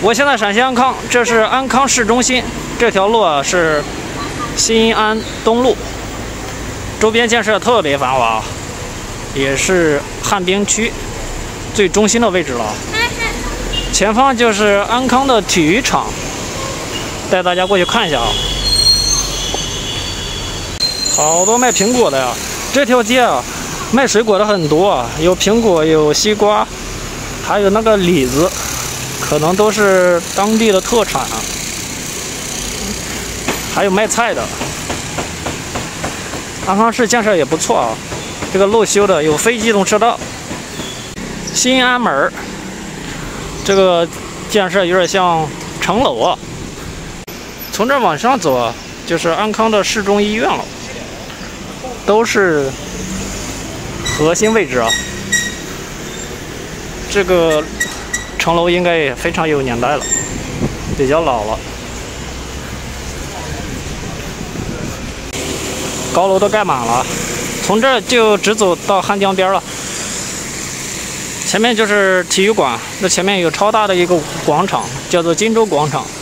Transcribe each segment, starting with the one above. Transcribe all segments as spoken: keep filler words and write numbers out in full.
我现在陕西安康，这是安康市中心，这条路啊是新安东路，周边建设特别繁华，也是旱冰区最中心的位置了。前方就是安康的体育场，带大家过去看一下啊。好多卖苹果的呀，这条街啊卖水果的很多啊，有苹果，有西瓜，还有那个李子。 可能都是当地的特产啊，还有卖菜的。安康市建设也不错啊，这个路修的有非机动车道。新安门这个建设有点像城楼啊。从这往上走啊，就是安康的市中医院了，都是核心位置啊。这个。 城楼应该也非常有年代了，比较老了。高楼都盖满了，从这儿就直走到汉江边了。前面就是体育馆，那前面有超大的一个广场，叫做荆州广场。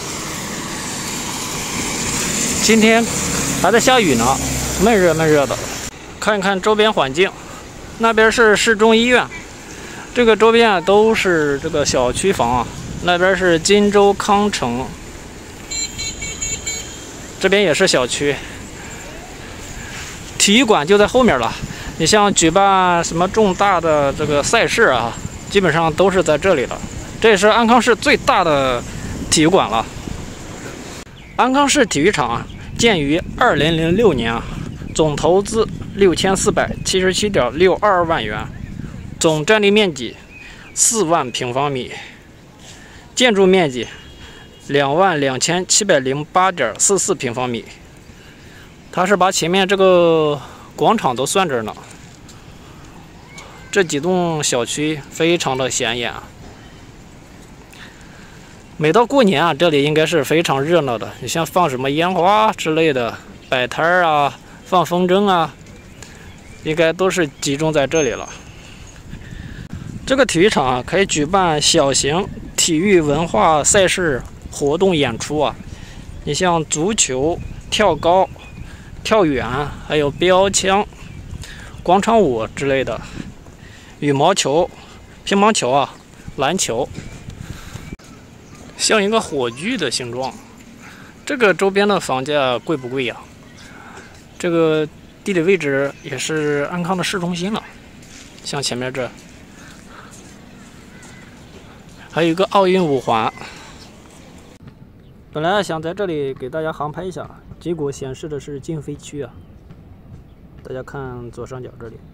今天还在下雨呢，闷热闷热的。看一看周边环境，那边是市中医院。 这个周边啊都是这个小区房啊，那边是荆州康城，这边也是小区。体育馆就在后面了。你像举办什么重大的这个赛事啊，基本上都是在这里了。这也是安康市最大的体育馆了。安康市体育场啊，建于二零零六年啊，总投资六千四百七十七点六二万元。 总占地面积四万平方米，建筑面积两万两千七百零八点四四平方米。它是把前面这个广场都算这儿呢。这几栋小区非常的显眼。每到过年啊，这里应该是非常热闹的。你像放什么烟花之类的，摆摊儿啊，放风筝啊，应该都是集中在这里了。 这个体育场啊，可以举办小型体育文化赛事活动演出啊。你像足球、跳高、跳远，还有标枪、广场舞之类的，羽毛球、乒乓球啊、篮球，像一个火炬的形状。这个周边的房价贵不贵呀？这个地理位置也是安康的市中心了，像前面这。 还有一个奥运五环，本来想在这里给大家航拍一下，结果显示的是禁飞区啊。大家看左上角这里，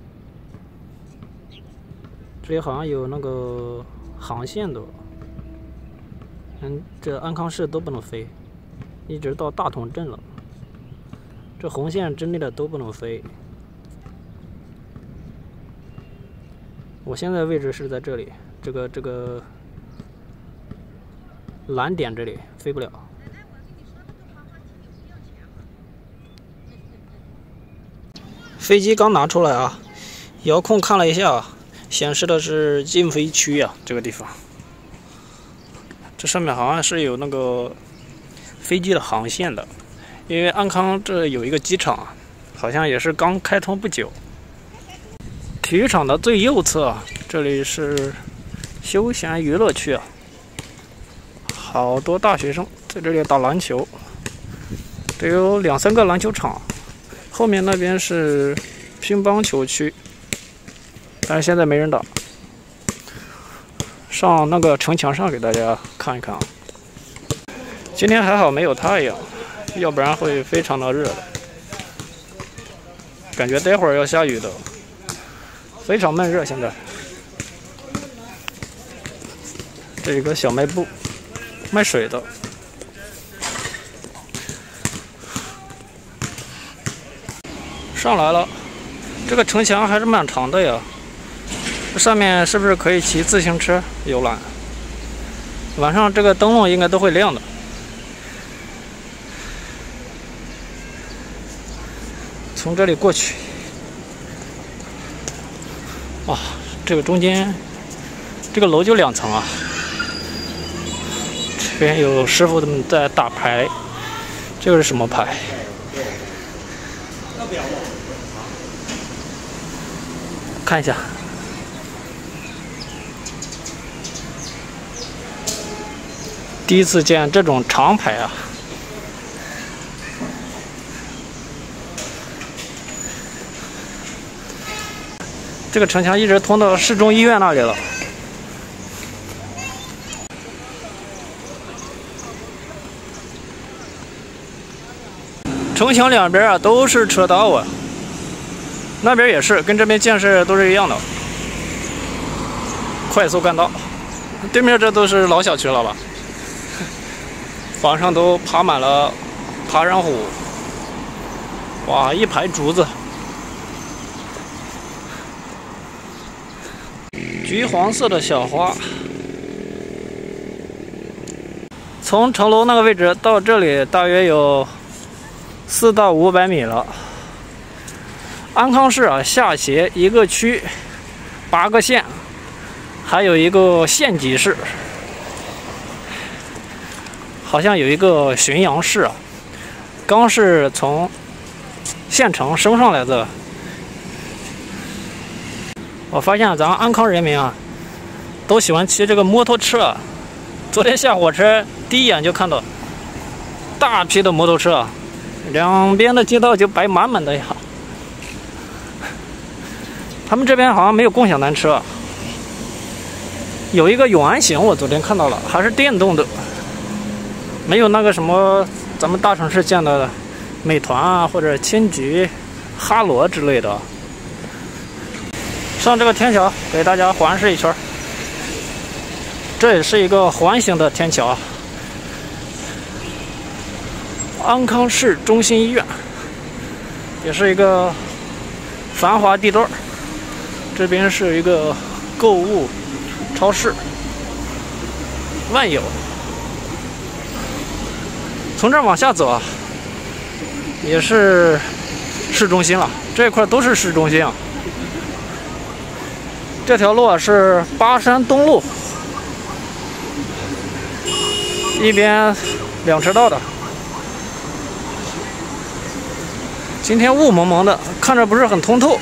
这里好像有那个航线的，嗯，这安康市都不能飞，一直到大同镇了，这红线之内的都不能飞。我现在位置是在这里。 这个这个蓝点这里飞不了。飞机刚拿出来啊，遥控看了一下，显示的是禁飞区呀、啊，这个地方。这上面好像是有那个飞机的航线的，因为安康这有一个机场，好像也是刚开通不久。体育场的最右侧，这里是。 休闲娱乐区啊，好多大学生在这里打篮球，得有两三个篮球场。后面那边是乒乓球区，但是现在没人打。上那个城墙上给大家看一看啊。今天还好没有太阳，要不然会非常的热的，感觉待会儿要下雨的，非常闷热现在。 这有个小卖部，卖水的。上来了，这个城墙还是蛮长的呀。这上面是不是可以骑自行车游览？晚上这个灯笼应该都会亮的。从这里过去，哇，这个中间这个楼就两层啊。 边有师傅们在打牌，这个是什么牌？看一下。 第一次见这种长牌啊！这个城墙一直通到市中医院那里了。城墙两边啊都是车道啊，那边也是，跟这边建设都是一样的。快速干道，对面这都是老小区了吧？ 房上都爬满了爬山虎，哇，一排竹子，橘黄色的小花。从城楼那个位置到这里大约有四到五百米了。安康市啊，下辖一个区，八个县，还有一个县级市。 好像有一个浔阳市啊，刚是从县城升上来的。我发现咱安康人民啊，都喜欢骑这个摩托车。昨天下火车，第一眼就看到大批的摩托车，两边的街道就摆满满的呀。他们这边好像没有共享单车，有一个永安行，我昨天看到了，还是电动的。 没有那个什么咱们大城市见到的美团啊，或者青桔、哈罗之类的。上这个天桥给大家环视一圈，这也是一个环形的天桥。安康市中心医院也是一个繁华地段，这边是一个购物超市，万有。 从这儿往下走啊，也是市中心了。这一块都是市中心啊。这条路啊是巴山东路，一边两车道的。今天雾蒙蒙的，看着不是很通透。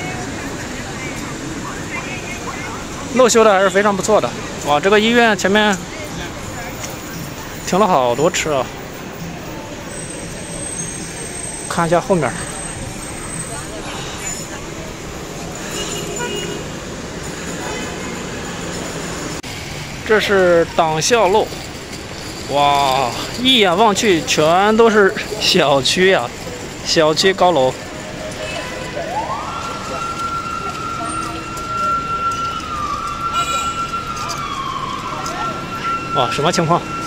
路修的还是非常不错的。哇，这个医院前面停了好多车啊。 看一下后面，这是党校路，哇，一眼望去全都是小区呀、啊，小区高楼。哇，什么情况？